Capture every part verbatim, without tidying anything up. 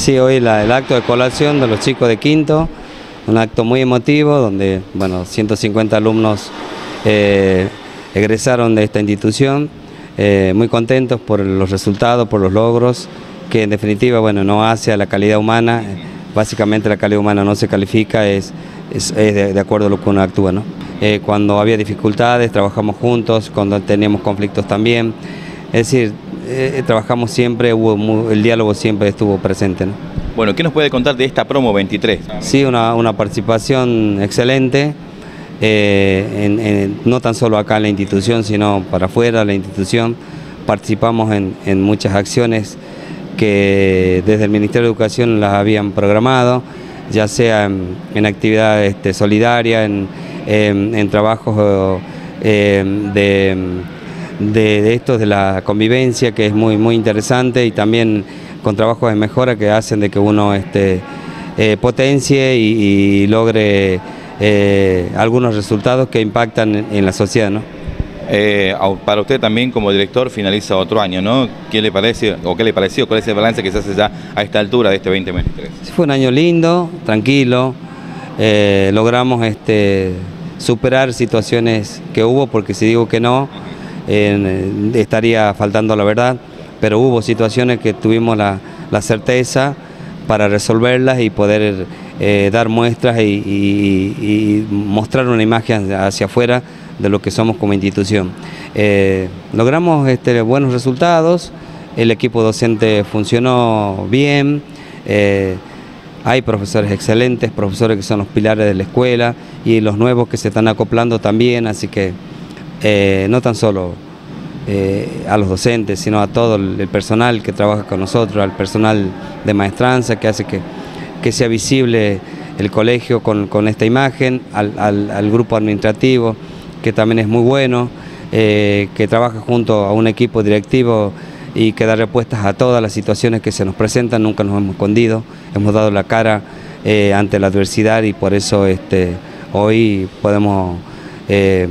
Sí, hoy la, el acto de colación de los chicos de quinto, un acto muy emotivo donde, bueno, ciento cincuenta alumnos eh, egresaron de esta institución, eh, muy contentos por los resultados, por los logros, que en definitiva, bueno, no hace a la calidad humana. Básicamente la calidad humana no se califica, es, es, es de, de acuerdo a lo que uno actúa, ¿no? Eh, cuando había dificultades, trabajamos juntos, cuando teníamos conflictos también. Es decir, eh, trabajamos siempre, hubo muy, el diálogo siempre estuvo presente, ¿no? Bueno, ¿qué nos puede contar de esta promo veintitrés? Sí, una, una participación excelente, eh, en, en, no tan solo acá en la institución, sino para afuera de la institución. Participamos en, en muchas acciones que desde el Ministerio de Educación las habían programado, ya sea en, en actividades este, solidarias, en, en, en trabajos eh, de, de, de estos de la convivencia, que es muy, muy interesante, y también con trabajos de mejora que hacen de que uno este, eh, potencie y, y logre eh, algunos resultados que impactan en, en la sociedad, ¿no? Eh, para usted también como director finaliza otro año, ¿no? ¿Qué le parece o qué le pareció? ¿Cuál es el balance que se hace ya a esta altura de este veinte veintitrés? Fue un año lindo, tranquilo, eh, logramos este, superar situaciones que hubo, porque si digo que no, eh, estaría faltando la verdad, pero hubo situaciones que tuvimos la, la certeza para resolverlas y poder eh, dar muestras y, y, y mostrar una imagen hacia afuera de lo que somos como institución. Eh, logramos este, buenos resultados, el equipo docente funcionó bien, eh, hay profesores excelentes, profesores que son los pilares de la escuela, y los nuevos que se están acoplando también, así que eh, no tan solo eh, a los docentes, sino a todo el personal que trabaja con nosotros, al personal de maestranza que hace que, que sea visible el colegio con, con esta imagen, al, al, al grupo administrativo, que también es muy bueno, eh, que trabaja junto a un equipo directivo y que da respuestas a todas las situaciones que se nos presentan. Nunca nos hemos escondido, hemos dado la cara eh, ante la adversidad, y por eso este, hoy podemos eh,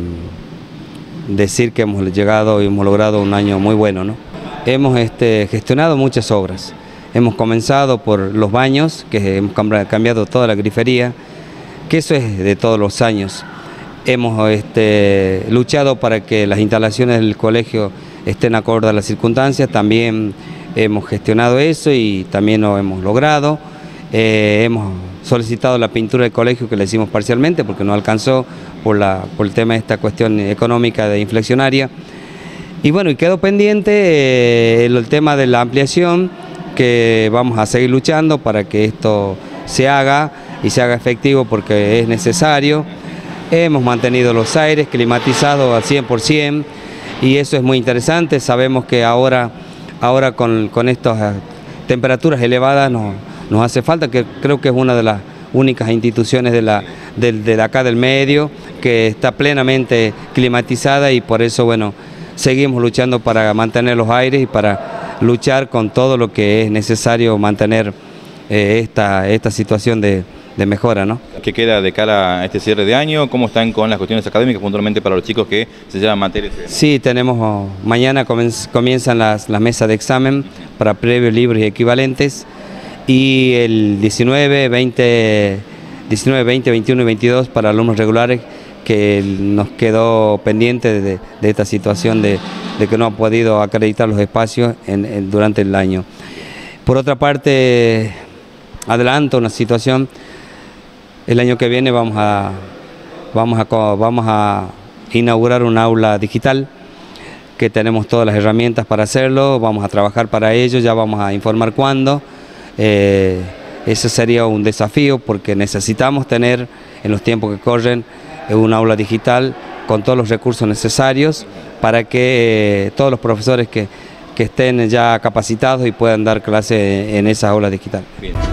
decir que hemos llegado y hemos logrado un año muy bueno, ¿no? Hemos este, gestionado muchas obras, hemos comenzado por los baños, que hemos cambiado toda la grifería, que eso es de todos los años. Hemos este, luchado para que las instalaciones del colegio estén acorde a las circunstancias, también hemos gestionado eso y también lo hemos logrado. Eh, hemos solicitado la pintura del colegio, que la hicimos parcialmente porque no alcanzó por, la, por el tema de esta cuestión económica de inflacionaria. Y bueno, y quedó pendiente eh, el, el tema de la ampliación, que vamos a seguir luchando para que esto se haga y se haga efectivo, porque es necesario. Hemos mantenido los aires climatizados al cien por cien, y eso es muy interesante. Sabemos que ahora, ahora con, con estas temperaturas elevadas nos, nos hace falta, que creo que es una de las únicas instituciones de, la, de, de acá del medio que está plenamente climatizada, y por eso, bueno, seguimos luchando para mantener los aires y para luchar con todo lo que es necesario mantener eh, esta, esta situación de de mejora, ¿no? ¿Qué queda de cara a este cierre de año? ¿Cómo están con las cuestiones académicas, puntualmente para los chicos que se llevan materias? Sí, tenemos, oh, mañana comienzan las, las mesas de examen para previos, libros y equivalentes, y el diecinueve, veinte, veintiuno y veintidós para alumnos regulares, que nos quedó pendiente de, de esta situación de, de que no han podido acreditar los espacios en, en, durante el año. Por otra parte, adelanto una situación. El año que viene vamos a, vamos, a, vamos a inaugurar un aula digital, que tenemos todas las herramientas para hacerlo, vamos a trabajar para ello, ya vamos a informar cuándo. Eh, ese sería un desafío, porque necesitamos tener en los tiempos que corren un aula digital con todos los recursos necesarios para que eh, todos los profesores que, que estén ya capacitados y puedan dar clase en esa aula digital. Bien.